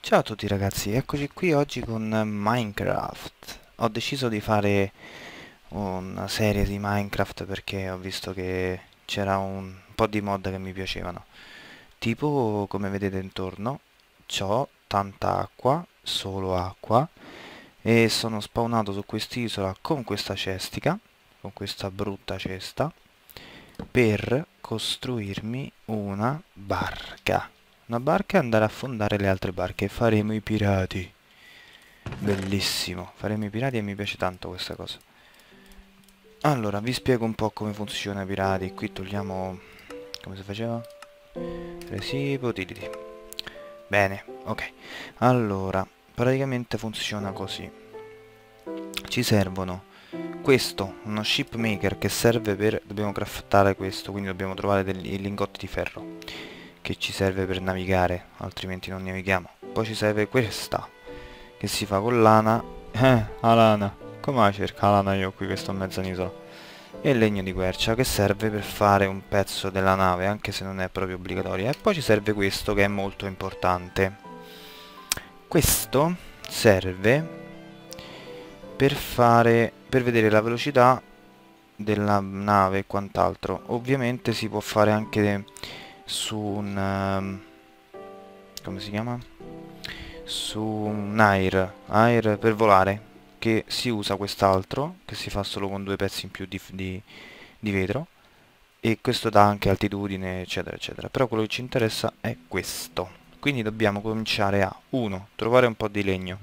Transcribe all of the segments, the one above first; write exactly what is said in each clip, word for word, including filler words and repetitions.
Ciao a tutti ragazzi, eccoci qui oggi con Minecraft. Ho deciso di fare una serie di Minecraft perché ho visto che c'era un po' di mod che mi piacevano. Tipo, come vedete intorno, c'ho tanta acqua, solo acqua, e sono spawnato su quest'isola con questa cestica, con questa brutta cesta, per costruirmi una barca. Una barca e andare a fondare le altre barche e faremo i pirati. Bellissimo, faremo i pirati e mi piace tanto questa cosa. Allora, vi spiego un po' come funziona i pirati. Qui togliamo... come si faceva? Residuo utility. Bene, ok. Allora, praticamente funziona così. Ci servono questo, uno shipmaker che serve per... dobbiamo craftare questo, quindi dobbiamo trovare dei lingotti di ferro che ci serve per navigare, altrimenti non navighiamo. Poi ci serve questa, che si fa con lana. Eh, la lana. Come la cerca la lana io qui che sto in mezzo all'isola? E il legno di quercia, che serve per fare un pezzo della nave, anche se non è proprio obbligatorio. E poi ci serve questo, che è molto importante. Questo serve per fare, per vedere la velocità della nave e quant'altro. Ovviamente si può fare anche su un... um, come si chiama? Su un air, air per volare, che si usa quest'altro, che si fa solo con due pezzi in più di, di, di vetro, e questo dà anche altitudine, eccetera, eccetera. Però quello che ci interessa è questo. Quindi dobbiamo cominciare a uno trovare un po' di legno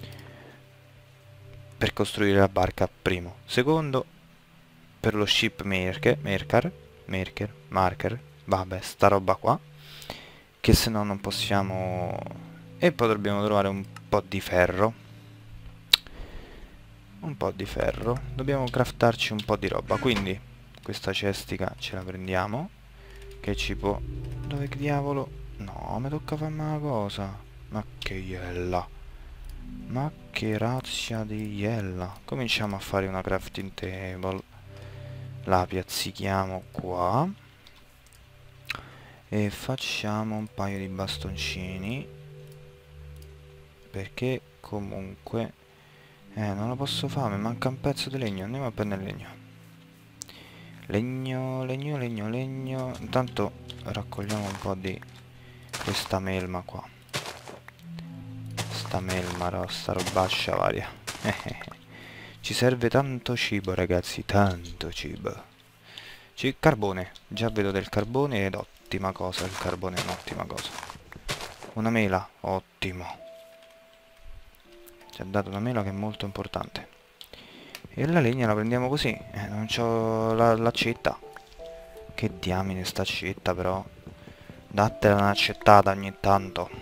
per costruire la barca, primo. Secondo, per lo ship maker, maker, maker, marker, vabbè, sta roba qua, che se no non possiamo... E poi dobbiamo trovare un po' di ferro. Un po' di ferro. Dobbiamo craftarci un po' di roba. Quindi questa cestica ce la prendiamo, che ci può... Dove che diavolo? No, mi tocca farmi una cosa. Ma che iella. Ma che razza di iella. Cominciamo a fare una crafting table. La piazzichiamo qua. E facciamo un paio di bastoncini, perché comunque eh non lo posso fare, mi manca un pezzo di legno. Andiamo a prendere legno, legno, legno, legno, legno. Intanto raccogliamo un po' di questa melma qua, sta melma, sta robaccia varia. Ci serve tanto cibo ragazzi, tanto cibo. C carbone, già vedo del carbone ed ottima cosa, il carbone è un'ottima cosa. Una mela, ottimo. Ci ha dato una mela che è molto importante. E la legna la prendiamo così, eh, non c'ho l'accetta. Che diamine sta accetta però. Dattela un'accettata ogni tanto.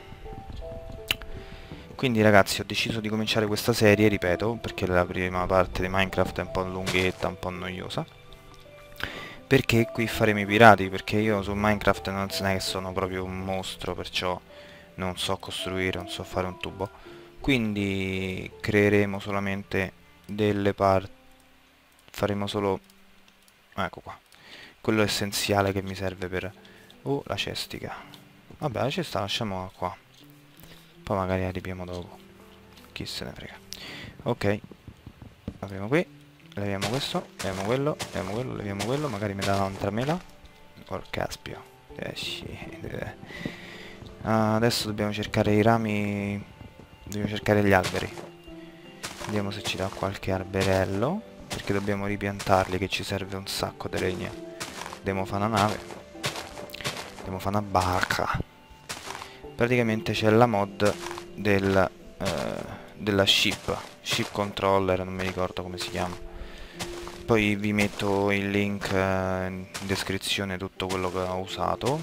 Quindi ragazzi ho deciso di cominciare questa serie, ripeto, perché la prima parte di Minecraft è un po' lunghetta, un po' noiosa. Perché qui faremo i pirati, perché io su Minecraft non è che sono proprio un mostro, perciò non so costruire, non so fare un tubo. Quindi creeremo solamente delle parti, faremo solo, ecco qua, quello essenziale che mi serve per... Oh, la cestica. Vabbè, la cesta lasciamola qua, poi magari la ripiamo dopo, chi se ne frega. Ok, apriamo qui, leviamo questo, leviamo quello, leviamo quello, leviamo quello, magari mi dà un'altra mela. Oh, caspio. Eh, sì. Ah, adesso dobbiamo cercare i rami, dobbiamo cercare gli alberi. Vediamo se ci dà qualche alberello, perché dobbiamo ripiantarli, che ci serve un sacco di legna. Dobbiamo fare una nave, dobbiamo fare una barca. Praticamente c'è la mod del, eh, della ship, ship controller, non mi ricordo come si chiama. Poi vi metto il link eh, in descrizione, tutto quello che ho usato.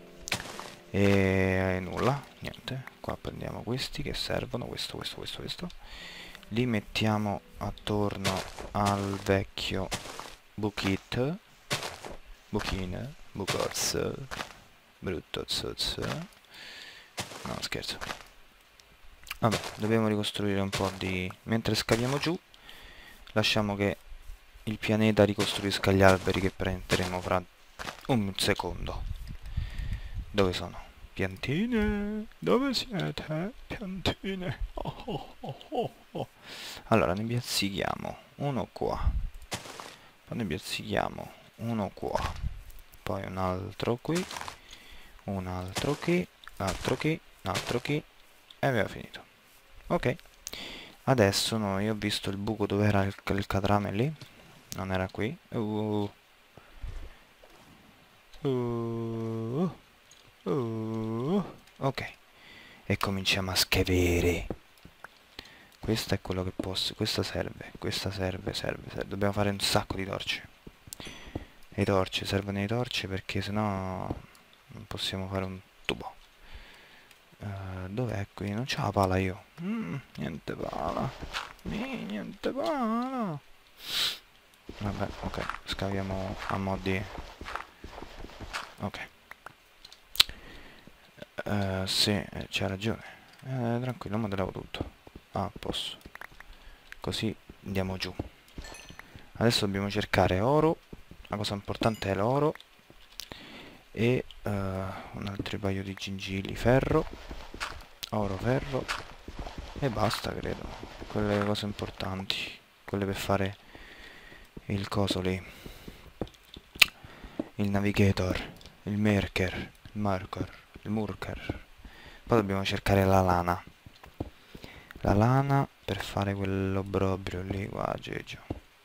E nulla, niente. Qua prendiamo questi che servono, questo, questo, questo, questo. Li mettiamo attorno al vecchio buchit, buchine, bucoz, brutto zoz. No, scherzo. Vabbè, dobbiamo ricostruire un po' di... Mentre scaviamo giù, lasciamo che il pianeta ricostruisca gli alberi che prenderemo fra un secondo. Dove sono? Piantine, dove siete? Piantine. Oh, oh, oh, oh, oh. Allora, ne piazzichiamo uno qua. Poi ne piazzichiamo uno qua. Poi un altro qui. Un altro qui. Altro qui. Un altro qui. E abbiamo finito. Ok. Adesso noi ho visto il buco dove era il, il catrame lì. Non era qui. Uh. Uh. Uh. Ok. E cominciamo a scrivere. Questo è quello che posso. Questa serve. Questa serve, serve, serve. Dobbiamo fare un sacco di torce. Le torce, servono le torce perché sennò non possiamo fare un tubo. Uh, dov'è qui? Non c'ho la pala io. Mm, niente pala. Ni, niente pala. Vabbè, ok. Scaviamo a mo' di... Ok. Uh, sì, eh, c'ha ragione. Eh, tranquillo, modelavo tutto. Ah, posso. Così andiamo giù. Adesso dobbiamo cercare oro. La cosa importante è l'oro. E uh, un altro paio di gingilli. Ferro. Oro, ferro. E basta, credo. Quelle cose importanti. Quelle per fare il coso lì. Il navigator. Il marker. Il marker. Il murker. Poi dobbiamo cercare la lana. La lana per fare quell'obbrobrio lì. Guarda, Gegio.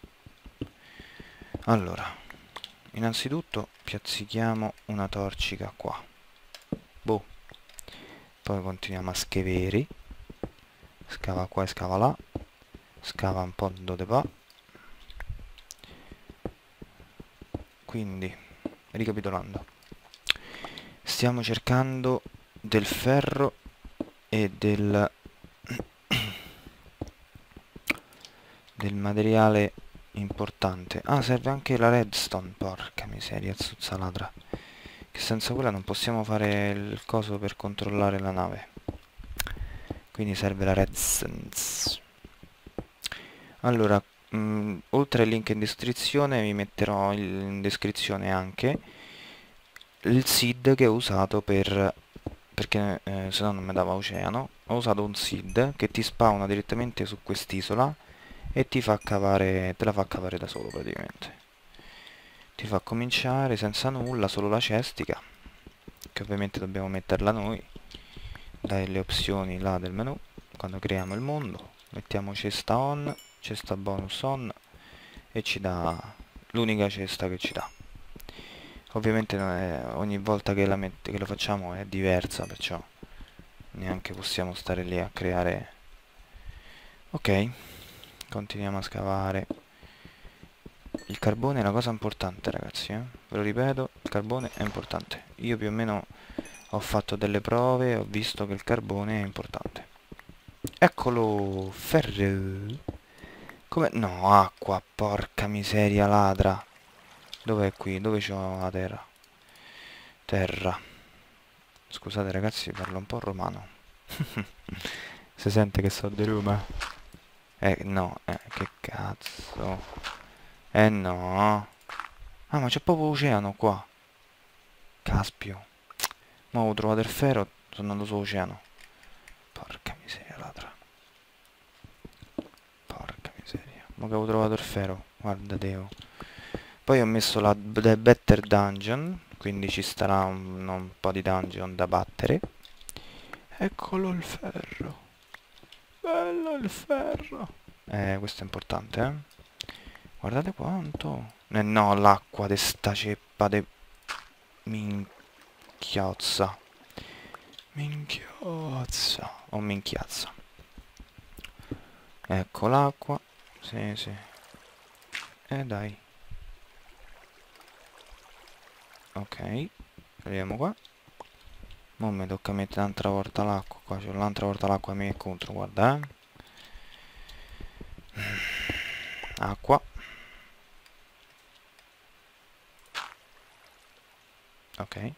Allora, innanzitutto piazzichiamo una torcica qua. Boh. Poi continuiamo a scavare. Scava qua e scava là. Scava un po' dove va. Quindi, ricapitolando, stiamo cercando del ferro e del del materiale importante. Ah, serve anche la redstone, porca miseria, zuzza ladra. Che senza quella non possiamo fare il coso per controllare la nave. Quindi serve la redstone. Allora, mh, oltre al link in descrizione vi metterò il- in descrizione anche il seed che ho usato per... perché eh, se no non mi dava oceano. Ho usato un seed che ti spawna direttamente su quest'isola e ti fa cavare, te la fa cavare da solo praticamente. Ti fa cominciare senza nulla, solo la cestica, che ovviamente dobbiamo metterla noi, dalle opzioni là del menu, quando creiamo il mondo. Mettiamo cesta on, cesta bonus on, e ci dà l'unica cesta che ci dà. Ovviamente non è, ogni volta che, la mette, che lo facciamo è diversa, perciò neanche possiamo stare lì a creare. Ok, continuiamo a scavare. Il carbone è una cosa importante, ragazzi, eh? Ve lo ripeto, il carbone è importante. Io più o meno ho fatto delle prove e ho visto che il carbone è importante. Eccolo, ferro. Come? No, acqua, porca miseria ladra. Dov'è qui? Dove c'ho la terra? Terra. Scusate ragazzi, parlo un po' romano. Si sente che so di Roma? Eh, no, eh, che cazzo. Eh no. Ah, ma c'è proprio oceano qua. Caspio. Ma ho trovato il ferro, sono andato sull'oceano. Porca miseria, ladra. Porca miseria. Ma che avevo trovato il ferro. Guarda Deo. Poi ho messo la The Better Dungeon, quindi ci starà un, un po' di dungeon da battere. Eccolo il ferro. Bello il ferro. Eh, questo è importante, eh. Guardate quanto. Eh no, l'acqua di sta ceppa de... Minchiozza. Minchiozza. O minchiazza. Ecco l'acqua. Sì, sì. E dai. Ok. Vediamo qua. Mo' mi tocca mettere un'altra volta l'acqua. Qua c'è un'altra volta l'acqua mi contro, guarda, eh. Acqua. Ok.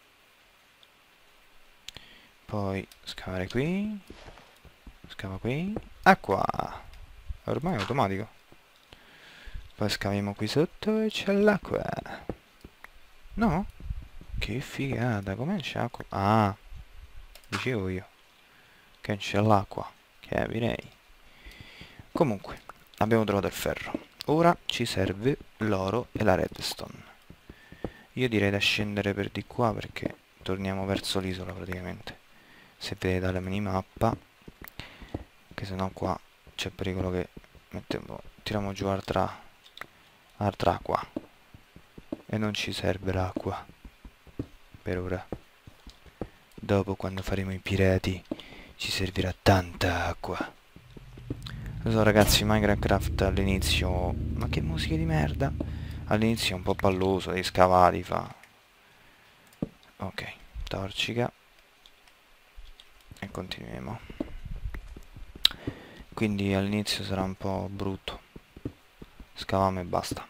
Poi scavare qui. Scava qui. Acqua. Ormai è automatico. Poi scaviamo qui sotto e c'è l'acqua. No? Che figata. Com'è c'è acqua? Ah. dicevo io che c'è l'acqua, capirei. Comunque, abbiamo trovato il ferro. Ora ci serve l'oro e la redstone. Io direi da scendere per di qua perché torniamo verso l'isola praticamente. Se vedete dalla minimappa, che sennò qua c'è pericolo che mettiamo, tiriamo giù altra, altra acqua. E non ci serve l'acqua. Per ora. Dopo, quando faremo i pirati, ci servirà tanta acqua. Lo so ragazzi, Minecraft all'inizio... Ma che musica di merda! All'inizio è un po' palloso, dei scavati fa... Ok, torcica. E continuiamo. Quindi all'inizio sarà un po' brutto. Scaviamo e basta.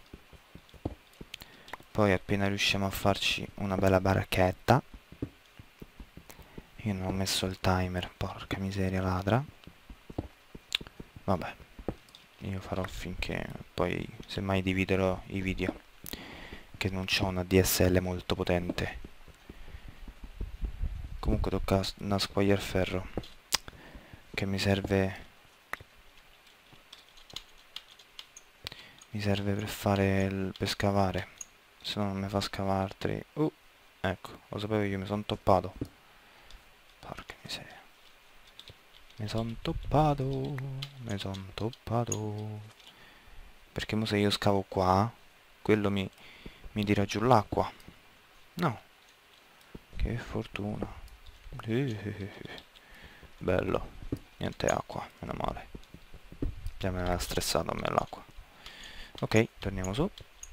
Poi appena riusciamo a farci una bella baracchetta. Io non ho messo il timer, porca miseria ladra. Vabbè, io farò finché poi semmai dividerò i video, che non c'ho una D S L molto potente. Comunque tocca nascogliere il ferro, che mi serve mi serve per fare il, per scavare, se no non mi fa scavare altri. Uh, ecco, lo sapevo io, mi sono toppato. Porca miseria. Mi son toppato, mi son toppato. Perché mo se io scavo qua, quello mi, mi tira giù l'acqua. No. Che fortuna. Bello. Niente acqua, meno male. Già me l'ha stressato a me l'acqua. Ok, torniamo su.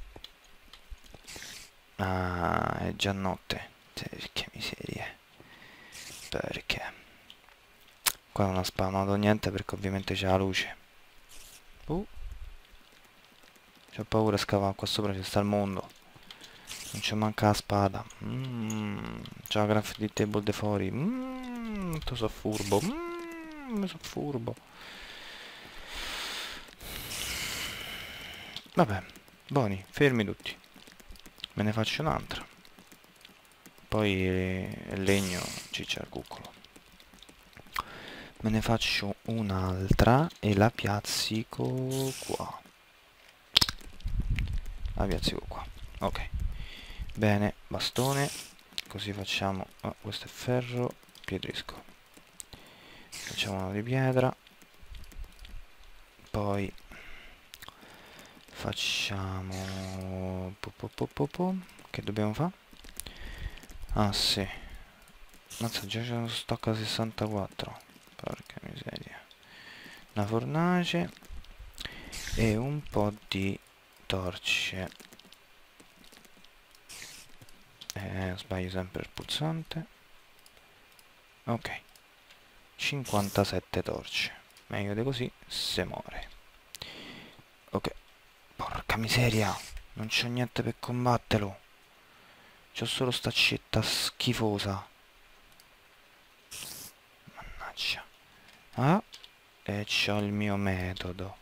Ah, è già notte. Che miseria. Perché? Qua non ha spawnato niente perché ovviamente c'è la luce. Uh. C'ho paura a scavare, qua sopra ci sta il mondo. Non c'è manca la spada. Mmm. C'ho la graffiti table de fuori. Mmm. Tu so furbo. Mmm. Mi so furbo. Vabbè. Buoni, fermi tutti. Me ne faccio un'altra. Poi il legno ciccia al cuccolo. Me ne faccio un'altra e la piazzico qua. La piazzico qua. Ok. Bene, bastone. Così facciamo... Oh, questo è ferro. Piedrisco. Facciamo una di pietra. Poi... Facciamo... Po, po, po, po, po. Che dobbiamo fare? Ah, sì. Mazza, già c'è uno stock a sessantaquattro. Porca miseria. Una fornace e un po' di torce. Eh, sbaglio sempre il pulsante. Ok. cinquantasette torce. Meglio di così se muore. Ok. Porca miseria. Non c'ho niente per combatterlo. C'ho solo sta accetta schifosa. Mannaggia. Ah, e c'ho il mio metodo.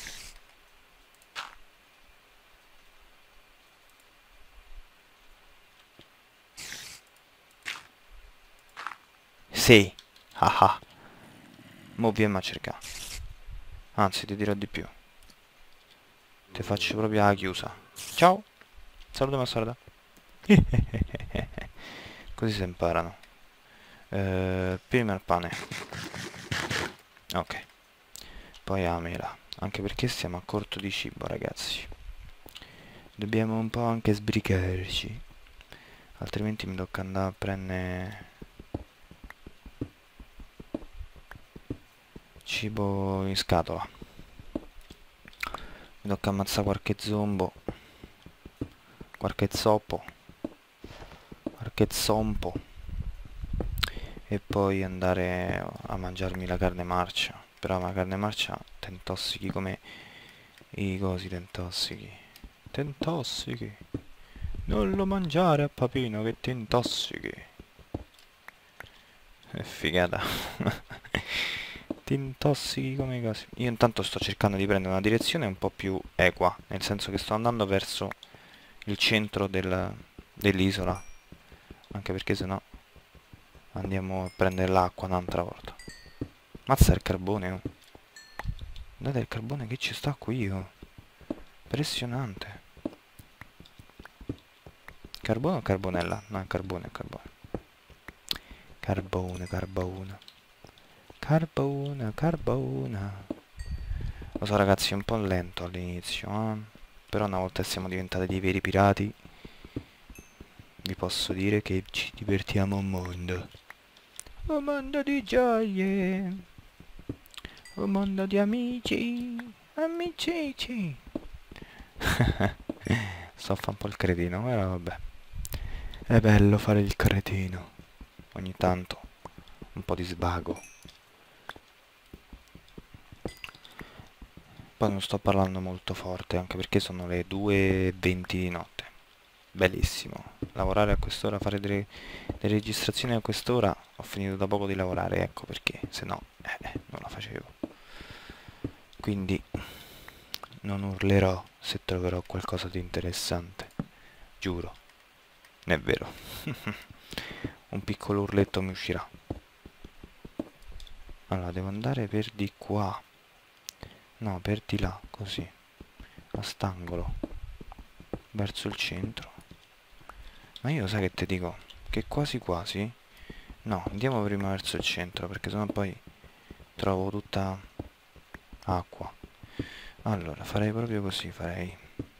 Sì. Haha. Mo vieni a cercare. Anzi, ti dirò di più. Ti faccio proprio la chiusa. Ciao. Saluto Massarda. Così si imparano. Eh, prima il pane. Ok. Poi la mela. Anche perché siamo a corto di cibo, ragazzi. Dobbiamo un po' anche sbrigarci. Altrimenti mi tocca andare a prendere cibo in scatola. Mi tocca ammazzare qualche zombo. Qualche zoppo. Qualche zompo. E poi andare a mangiarmi la carne marcia. Però la carne marcia t'intossichi come i cosi t'intossichi. T'intossichi. Non lo mangiare a papino che ti intossichi. È figata. Ti intossichi come i cosi. Io intanto sto cercando di prendere una direzione un po' più equa. Nel senso che sto andando verso il centro del, dell'isola. Anche perché sennò Andiamo a prendere l'acqua un'altra volta. Mazza il carbone, oh. Guardate il carbone che ci sta qui, oh. Impressionante. Carbone o carbonella? No, è carbone, è carbone. Carbone, carbone. Carbone, carbone. Lo so ragazzi, è un po' lento all'inizio, eh? Però una volta che siamo diventati dei veri pirati, vi posso dire che ci divertiamo un mondo. Un mondo di gioie. Un mondo di amici. Amici. Sto a fare un po' il cretino, però vabbè. È bello fare il cretino. Ogni tanto. Un po' di svago. Poi non sto parlando molto forte, anche perché sono le due e venti di notte. Bellissimo. Lavorare a quest'ora, fare delle, delle registrazioni a quest'ora. Ho finito da poco di lavorare, ecco perché. Se no, eh, non la facevo. Quindi non urlerò se troverò qualcosa di interessante. Giuro. Non è vero. Un piccolo urletto mi uscirà. Allora, devo andare per di qua. No, per di là, così. A st'angolo. Verso il centro. Ma io sai che ti dico? Che quasi quasi... No, andiamo prima verso il centro, perché sennò poi trovo tutta acqua. Allora, farei proprio così, farei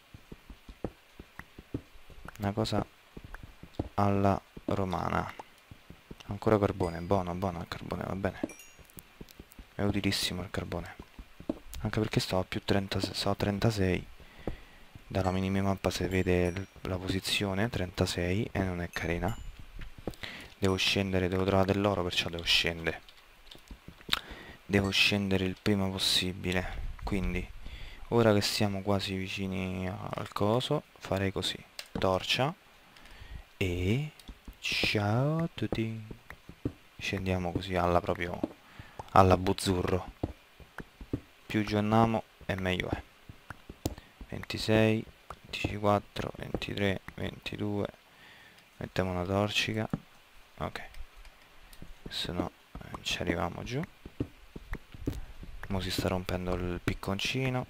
una cosa alla romana. Ancora carbone, buono, buono il carbone, va bene. È utilissimo il carbone. Anche perché sto a più trentasei, sto a trentasei. Dalla minimappa si vede la posizione, trentasei, e non è carina. Devo scendere, devo trovare dell'oro, perciò devo scendere. Devo scendere il prima possibile. Quindi, ora che siamo quasi vicini al coso, farei così. Torcia. E... ciao a tutti. Scendiamo così alla proprio... alla buzzurro. Più giù andiamo e meglio è. ventisei, ventiquattro, ventitré, ventidue. Mettiamo una torcica. Ok. Se no non ci arriviamo giù. Mo si sta rompendo il picconcino.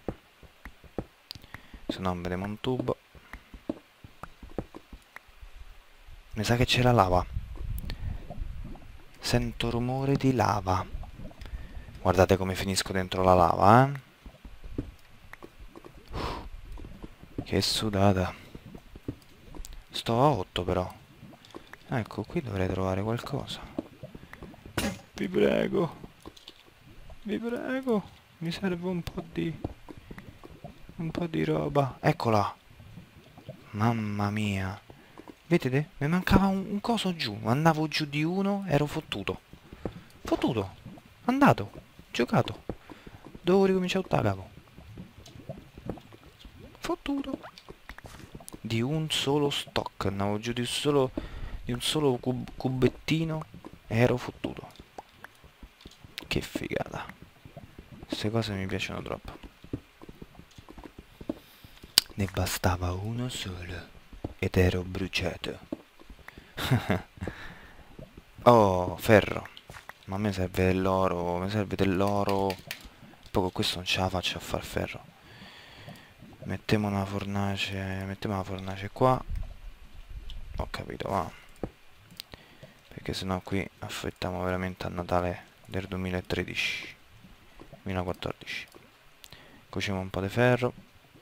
Se no vediamo un tubo. Mi sa che c'è la lava. Sento rumore di lava. Guardate come finisco dentro la lava, eh. Che sudata. Sto a otto però. Ecco, qui dovrei trovare qualcosa. Vi prego. Vi prego. Mi serve un po' di... un po' di roba. Eccola. Mamma mia. Vedete? Mi mancava un, un coso giù. Andavo giù di uno, ero fottuto. Fottuto. Andato. Giocato. Dovevo ricominciare da capo. Fottuto. Di un solo stock. Andavo giù di un solo... di un solo cub cubettino. Ero fottuto. Che figata. Queste cose mi piacciono troppo. Ne bastava uno solo. Ed ero bruciato. Oh, ferro. Ma a me serve dell'oro. Mi serve dell'oro. Poi con questo non ce la faccio a far ferro. Mettiamo una fornace. Mettiamo una fornace qua. Ho capito, va. Perché sennò qui affrettiamo veramente a Natale del duemilatredici duemilaquattordici. Cuociamo un po' di ferro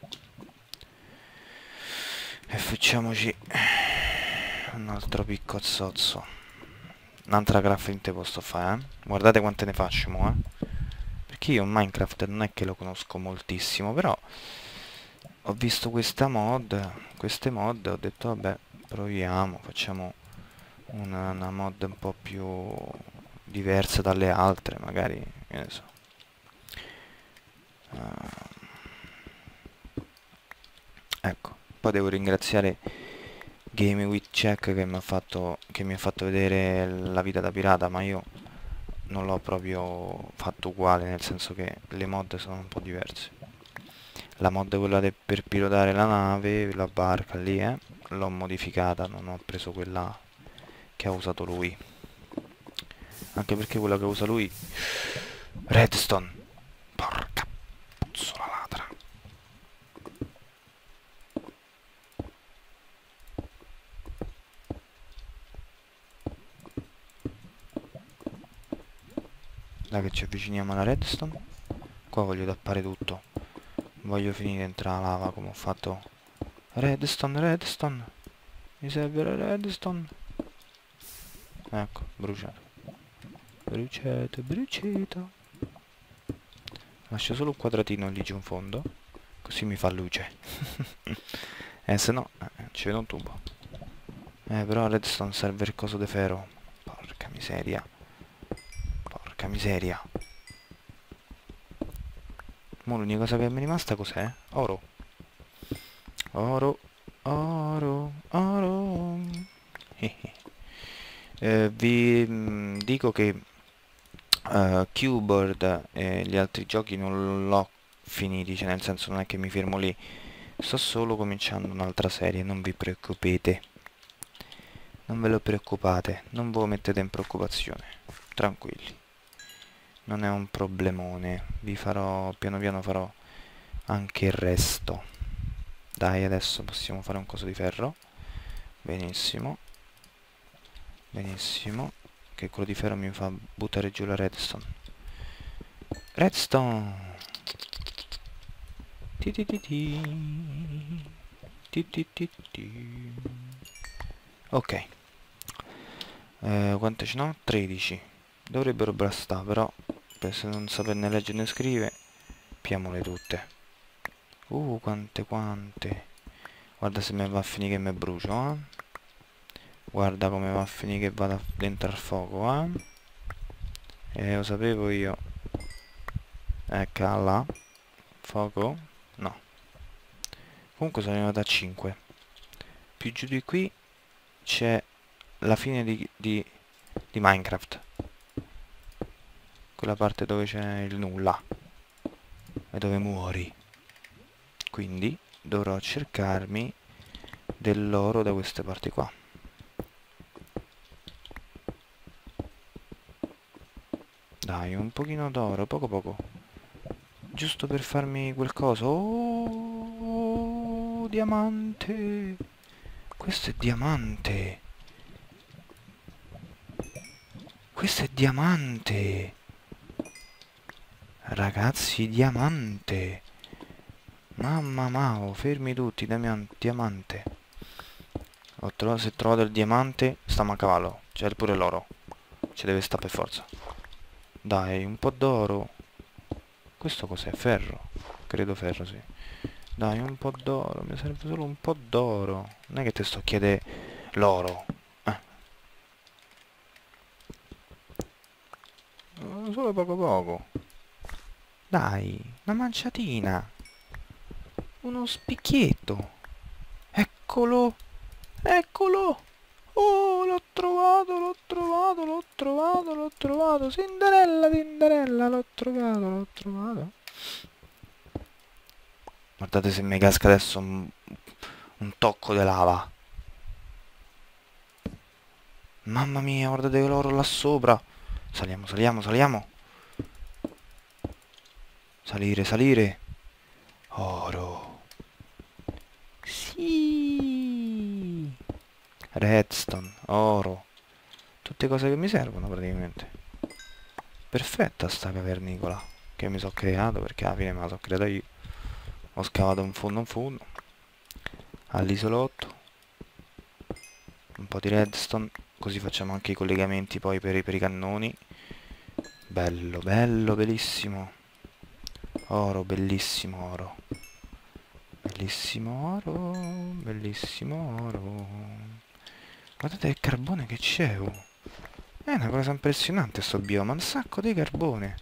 e facciamoci un altro piccozzozzo. Un'altra crafting posso fare, eh? Guardate quante ne faccio, mo, eh? Perché io Minecraft non è che lo conosco moltissimo, però ho visto questa mod, queste mod, ho detto vabbè, proviamo, facciamo una, una mod un po' più diversa dalle altre, magari, che ne so. Uh, ecco, poi devo ringraziare Game with Check che mi ha fatto che mi ha fatto vedere la vita da pirata, ma io non l'ho proprio fatto uguale, nel senso che le mod sono un po' diverse. La mod quella de, per pilotare la nave, la barca lì, eh, l'ho modificata, non ho preso quella che ha usato lui. Anche perché quello che usa lui... Redstone. Porca puzzola ladra. Dai che ci avviciniamo alla redstone. Qua voglio tappare tutto. Voglio finire dentro la lava come ho fatto. Redstone, redstone. Mi serve la redstone. Ecco, bruciato. Bruciato, bruciato. Lascio solo un quadratino lì giù in fondo. Così mi fa luce. Eh, se no, eh, ci vedo un tubo. Eh, però redstone serve il coso de ferro. Porca miseria. Porca miseria. Mo' l'unica cosa che mi è rimasta cos'è? Oro. Oro. Oro. Oro. eh, vi mh, dico che uh, Cubord e gli altri giochi non l'ho finiti, cioè nel senso non è che mi fermo lì. Sto solo cominciando un'altra serie, non vi preoccupate. Non ve lo preoccupate, non ve lo mettete in preoccupazione. Tranquilli. Non è un problemone. Vi farò, piano piano farò anche il resto. Dai, adesso possiamo fare un coso di ferro. Benissimo. Benissimo. Che quello di ferro mi fa buttare giù la redstone. Redstone! Ti ti ti ti. Ti ti ti ti. Ok. Eh, quante ce n'ho? tredici. Dovrebbero bastare, però per se non sapere né leggere né scrivere, piamole tutte. Uh, quante quante. Guarda se me va a finire che mi brucio, eh. Guarda come va a finire che vado dentro al fuoco, eh. E lo sapevo io. Eccola là. Fuoco? No. Comunque sono arrivato a cinque. Più giù di qui c'è la fine di, di, di Minecraft. Quella parte dove c'è il nulla. E dove muori. Quindi dovrò cercarmi dell'oro da queste parti qua. Dai, un pochino d'oro, poco poco. Giusto per farmi qualcosa. Oh, diamante. Questo è diamante. Questo è diamante. Ragazzi, diamante. Mamma mia, fermi tutti, Damian, diamante. Ho trovato, se trovato il diamante, stiamo a cavallo. C'è pure l'oro. Ci deve stare per forza. Dai, un po' d'oro. Questo cos'è? Ferro? Credo ferro, sì. Dai, un po' d'oro. Mi serve solo un po' d'oro. Non è che ti sto a chiedere l'oro. Eh. Solo poco poco. Dai, una manciatina. Uno spicchietto. Eccolo. Eccolo. Oh, l'ho trovato, l'ho trovato, l'ho trovato, l'ho trovato. Cinderella, Cinderella, l'ho trovato, l'ho trovato. Guardate se mi casca adesso un, un tocco di lava. Mamma mia, guardate l'oro là sopra. Saliamo, saliamo, saliamo. Salire, salire. Oro. Sì. Redstone, oro. Tutte cose che mi servono praticamente. Perfetta sta cavernicola che mi sono creato, perché alla fine me la sono creata io. Ho scavato un fondo in fondo. All'isolotto. Un po' di redstone. Così facciamo anche i collegamenti poi per i, per i cannoni. Bello, bello, bellissimo. Oro, bellissimo oro. Bellissimo oro. Bellissimo oro. Guardate il carbone che c'è. Oh. È una cosa impressionante sto bioma. Un sacco di carbone.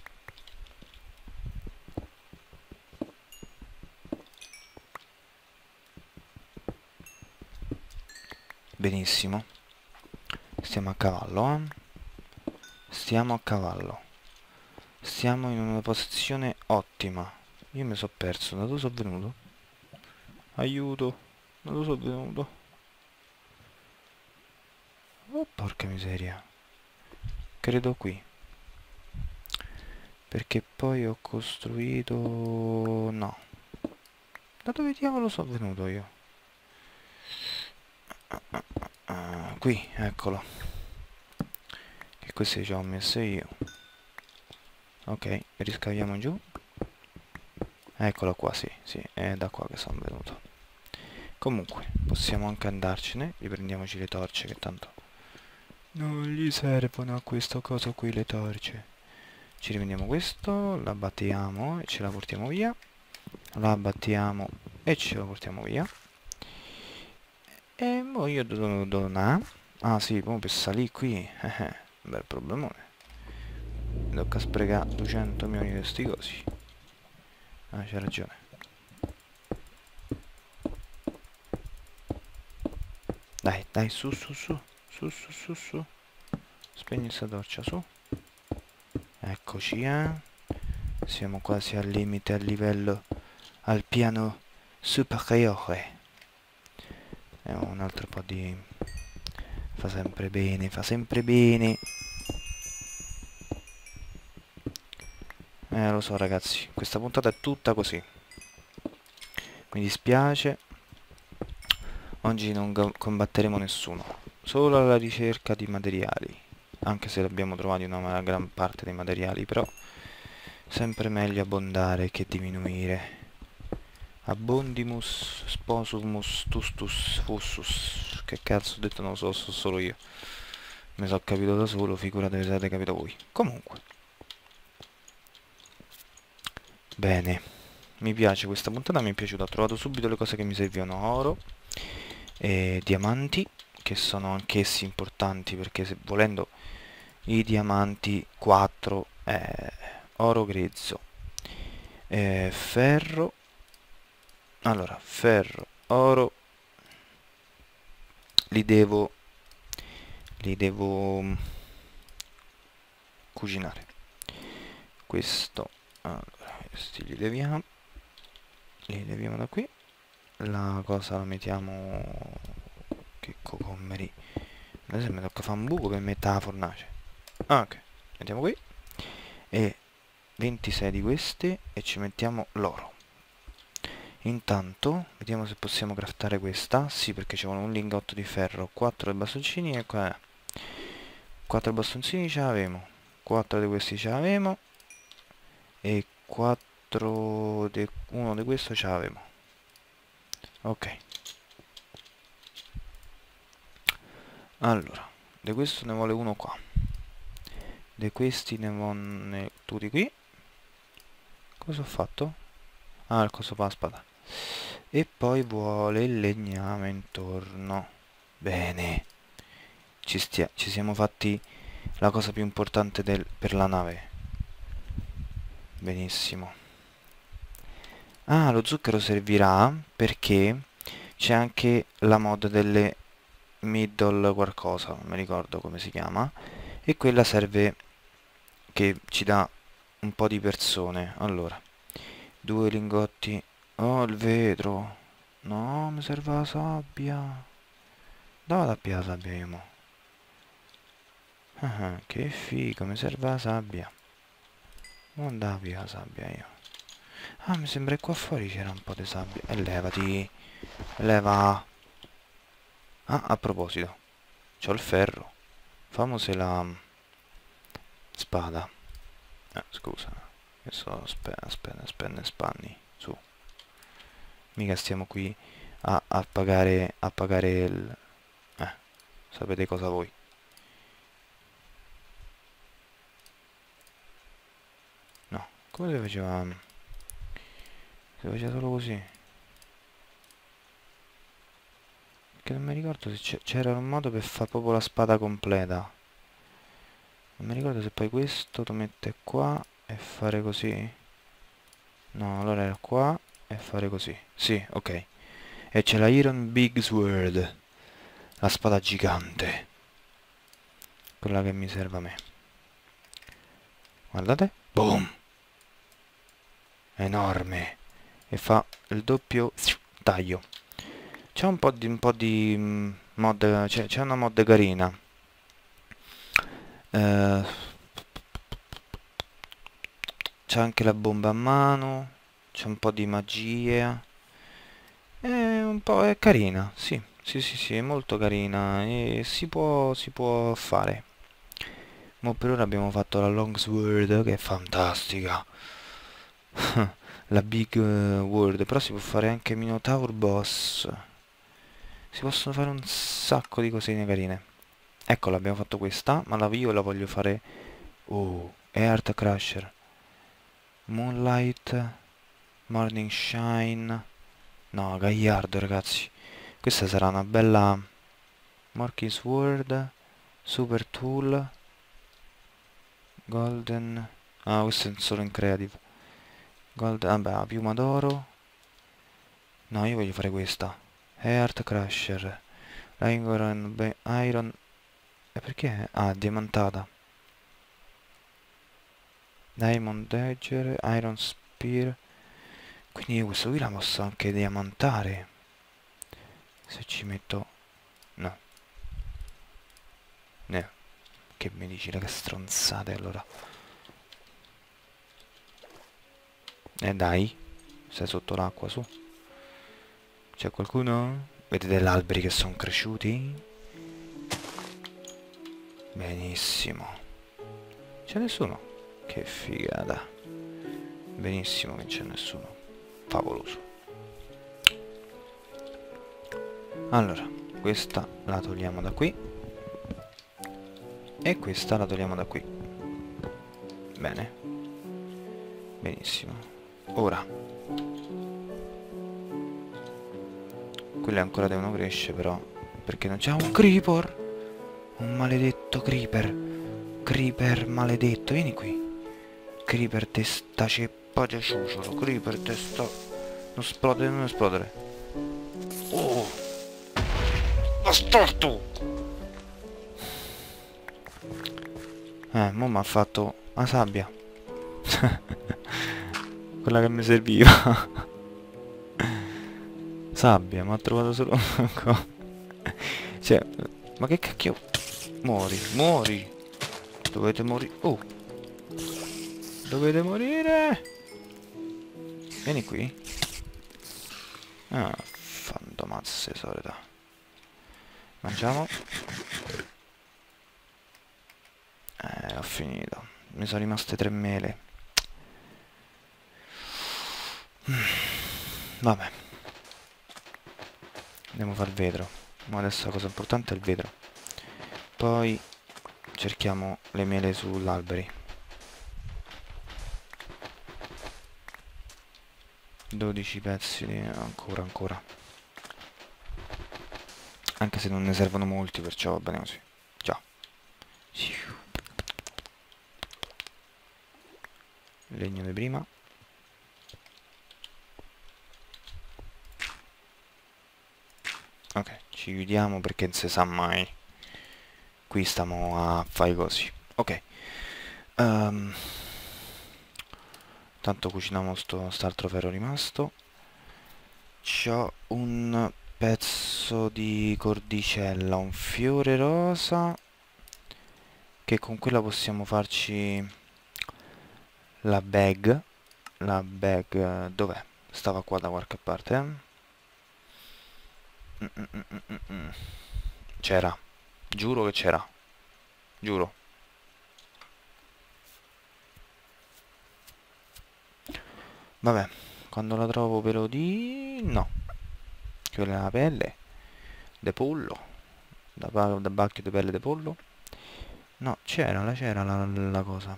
Benissimo. Stiamo a cavallo, eh? Stiamo a cavallo. Stiamo in una posizione ottima. Io mi sono perso. Da dove sono venuto? Aiuto. Da dove sono venuto? Oh, porca miseria. Ok, credo qui. Perché poi ho costruito... no. Da dove diavolo sono venuto io? Ah, ah, ah, ah, qui, eccolo. Che questi ci ho messo io. Ok, riscaviamo giù. Eccolo qua, sì, sì, è da qua che sono venuto. Comunque, possiamo anche andarcene. Riprendiamoci le torce, che tanto non gli servono a questo coso qui le torce. Ci riprendiamo questo, la battiamo e ce la portiamo via. La battiamo e ce la portiamo via. E mo io devo donare. Ah sì, poi per salire qui. Eh, bel problemone. Mi tocca sprecare duecento milioni di sti cosi. Ah, c'è ragione. Dai, dai, su, su, su. Su, su, su, su. Spegni sta torcia, su. Eccoci, eh. Siamo quasi al limite, al livello, al piano superiore. E un altro po' di... fa sempre bene, fa sempre bene. Eh, lo so ragazzi, questa puntata è tutta così. Mi dispiace. Oggi non combatteremo nessuno. Solo alla ricerca di materiali. Anche se abbiamo trovato una gran parte dei materiali, però... sempre meglio abbondare che diminuire. Abbondimus sposumus tustus fussus. Che cazzo ho detto, non lo so, so solo io. Mi sono capito da solo, figurate se avete capito voi. Comunque. Bene. Mi piace questa puntata, mi è piaciuta. Ho trovato subito le cose che mi servivano. Oro e diamanti, che sono anch'essi importanti, perché se volendo i diamanti quattro, eh, oro grezzo, eh, ferro. Allora, ferro, oro, li devo, li devo mm, cucinare. Questo, allora, questi li leviamo, li leviamo da qui. La cosa la mettiamo, che cocommeri. Adesso mi tocca fare un buco per mettere la fornace. Ah, ok, mettiamo qui. E ventisei di queste e ci mettiamo l'oro. Intanto vediamo se possiamo craftare questa. Sì, perché ci vuole un lingotto di ferro, quattro bastoncini e qua quattro bastoncini ce l'avemo, quattro di questi ce l'avemo e quattro di uno di questo ce l'avemo. Ok, allora di questo ne vuole uno qua, di questi ne vuole tutti qui. Cosa ho fatto? Ah, il coso per la spada. E poi vuole il legname intorno. Bene. Ci, stia ci siamo fatti la cosa più importante del per la nave. Benissimo. Ah, lo zucchero servirà perché c'è anche la mod delle middle qualcosa, non mi ricordo come si chiama. E quella serve, che ci dà un po' di persone. Allora, due lingotti. Oh, il vetro. No, mi serve la sabbia. Dove vado a pigliare la sabbia io mo? Ah, che figo, mi serve la sabbia. Non andavo a pigliare la sabbia io. Ah, mi sembra che qua fuori c'era un po' di sabbia. E levati. Leva. Ah, a proposito. C'ho il ferro. Famose la spada. Eh, scusa. Che so, aspetta, aspetta, aspetta, spanni. Su. Mica stiamo qui a, a pagare, a pagare il... Eh, sapete cosa voi. No, come si faceva? Si faceva solo così. Che non mi ricordo se c'era un modo per fare proprio la spada completa. Non mi ricordo se poi questo lo mette qua e fare così. No, allora era qua e fare così. Sì, ok. E c'è la Iron Big Sword. La spada gigante. Quella che mi serve a me. Guardate. Boom! Enorme. E fa il doppio taglio. C'è un po' di, un po' di mod, c'è una mod carina. Eh, c'è anche la bomba a mano, c'è un po' di magia. È un po' è carina, sì, sì, sì, sì, è molto carina e si può, si può fare. Ma per ora abbiamo fatto la Longsword che è fantastica. La Big eh, World, però si può fare anche Minotaur Boss. Si possono fare un sacco di cosine carine. Ecco, l'abbiamo fatto questa, ma la io la voglio fare. Oh, Earth Crusher, Moonlight, Morning Shine. No, Gagliardo, ragazzi. Questa sarà una bella Morky Sword, Super Tool, Golden. Ah, questo è solo in creative. Golden, vabbè, la piuma d'oro. No, io voglio fare questa. Heart Crusher, Iron, Be- Iron. E perché? Ah, diamantata. Diamond Dagger, Iron Spear. Quindi io questo qui la posso anche diamantare. Se ci metto... No. No. Che mi dici, che stronzate allora. Eh dai. Sei sotto l'acqua, su. C'è qualcuno? Vedete gli alberi che sono cresciuti? Benissimo. C'è nessuno? Che figata. Benissimo che c'è nessuno. Favoloso. Allora, questa la togliamo da qui. E questa la togliamo da qui. Bene. Benissimo. Ora. Quelle ancora devono crescere però. Perché non c'è un creeper. Un maledetto creeper. Creeper maledetto. Vieni qui. Creeper testa ceppa di ciuciolo. Creeper testa... Non esplodere, non esplodere. Oh! Bastardo! Eh, mo' mi ha fatto la sabbia. Quella che mi serviva. Sabbia, ma ha trovato solo un co- Cioè, ma che cacchio... Muori, muori! Dovete morire... Oh! Dovete morire! Vieni qui. Ah, fantomazze solita. Mangiamo. Eh, ho finito. Mi sono rimaste tre mele. Vabbè. Andiamo a fare il vetro. Ma adesso la cosa importante è il vetro. Poi cerchiamo le mele sull'alberi. dodici pezzi di... ancora, ancora. Anche se non ne servono molti, perciò va bene così. Già. Legno di prima. Ok, ci chiudiamo perché non si sa mai. Qui stiamo a fare così. Ok. Um, tanto cuciniamo sto st'altro ferro rimasto. C'ho un pezzo di cordicella, un fiore rosa. Che con quella possiamo farci la bag. La bag dov'è? Stava qua da qualche parte, eh? Mm, mm, mm, mm, mm, mm. C'era. Giuro che c'era. Giuro. Vabbè, quando la trovo ve lo di... No. Quella è la pelle. De pollo. Da, pa- da bacchio di pelle de pollo. No, c'era, la c'era la, la cosa.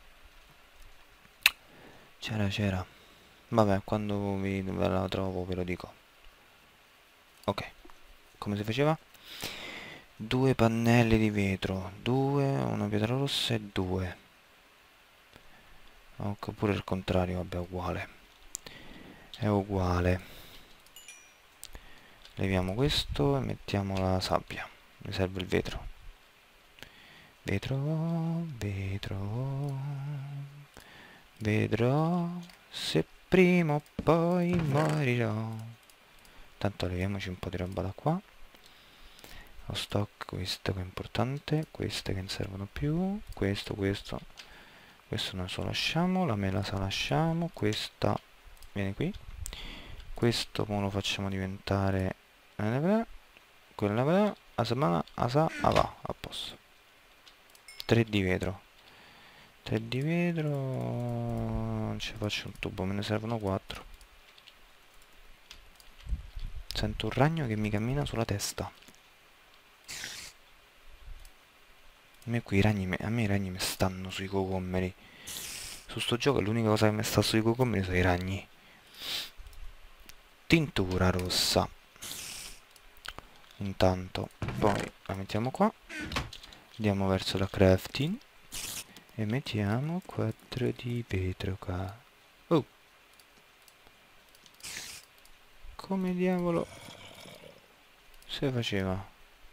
C'era, c'era. Vabbè, quando vi, ve la trovo ve lo dico. Ok. Come si faceva? Due pannelli di vetro. Due, una pietra rossa e due. Oppure il contrario, vabbè, uguale. È uguale. Leviamo questo e mettiamo la sabbia. Mi serve il vetro. Vetro, vetro, vedrò se prima o poi morirò. Tanto leviamoci un po' di roba da qua. lo stock, questo che è importante, queste che non servono più, questo, questo, questo noi lo lasciamo, la mela la lasciamo, questa viene qui, questo mo lo facciamo diventare quella, asama, asa, ava, a posto. tre di vetro, tre di vetro, non ci faccio un tubo, me ne servono quattro. Sento un ragno che mi cammina sulla testa. A me qui i ragni, me, a me i ragni mi stanno sui cocommeri. Su sto gioco l'unica cosa che mi sta sui cocommeri sono i ragni. Tintura rossa. Intanto, poi la mettiamo qua. Andiamo verso la crafting. E mettiamo quattro di vetro qua. Oh! Come diavolo si faceva?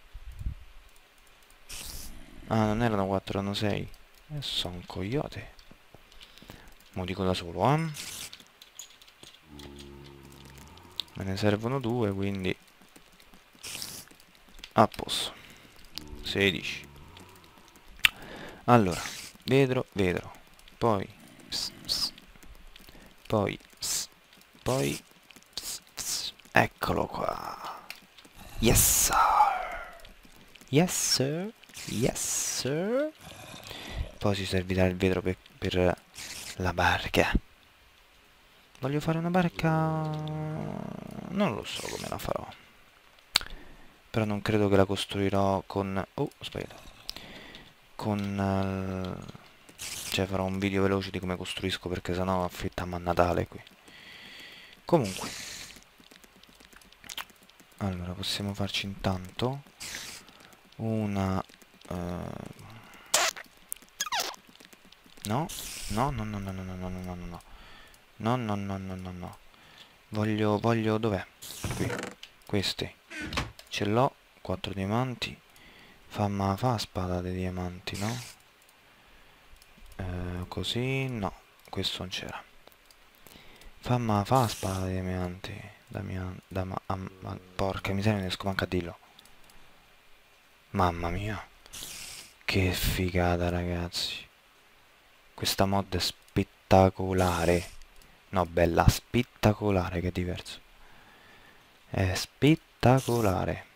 Ah, non erano quattro, erano sei. E sono un coyote. Mo dico da solo, eh? Me ne servono due, quindi a posto. sedici. Allora, vetro, vetro. Poi ps, ps. Poi ps. Poi ps, ps. Eccolo qua. Yes sir. Yes sir. Yes sir. Poi ci servirà il vetro per, per la barca. Voglio fare una barca. Non lo so come la farò. Però non credo che la costruirò con... Oh, aspetta. Con... Uh... Cioè farò un video veloce di come costruisco, perché sennò affittiamo a Natale qui. Comunque. Allora, possiamo farci intanto una... Uh... No, no, no, no, no, no, no, no, no, no, no. No, no, no, no, no, no. Voglio, voglio... Dov'è? Qui. Questi. Ce l'ho. Quattro diamanti. Fa, ma fa spada dei diamanti, no? Eh, così, no. Questo non c'era. Fa, ma fa spada dei diamanti. Da mia... Da ma... Ah, ma porca miseria, ne esco manca a dirlo. Mamma mia. Che figata, ragazzi. Questa mod è spettacolare. No, bella, spettacolare, che è diverso. È spettacolare.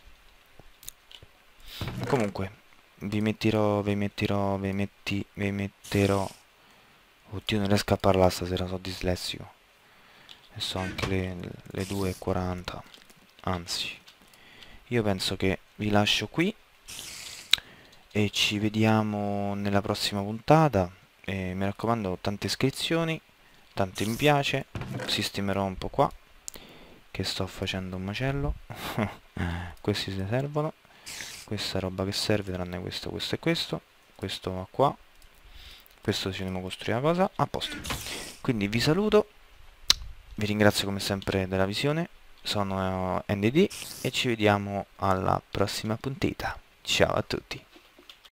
Comunque, vi metterò, vi metterò, vi metti, vi metterò... Oddio, non riesco a parlare stasera, sono dislessico. E so anche le, le due e quaranta. Anzi, io penso che vi lascio qui. E ci vediamo nella prossima puntata. E mi raccomando, tante iscrizioni, tanti mi piace. Sistemerò un po' qua, che sto facendo un macello. Questi si servono. Questa roba che serve, tranne questo, questo e questo. Questo va qua. Questo ci dobbiamo costruire una cosa. A posto. Quindi vi saluto. Vi ringrazio come sempre della visione. Sono N D D e ci vediamo alla prossima puntata. Ciao a tutti.